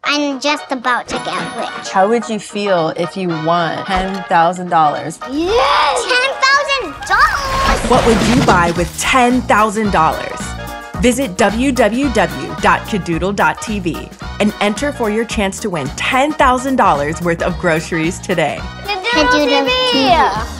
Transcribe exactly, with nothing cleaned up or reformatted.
I'm just about to get rich. How would you feel if you won ten thousand dollars? Yes! ten thousand dollars! What would you buy with ten thousand dollars? Visit w w w dot kidoodle dot t v and enter for your chance to win ten thousand dollars worth of groceries today. Kidoodle T V.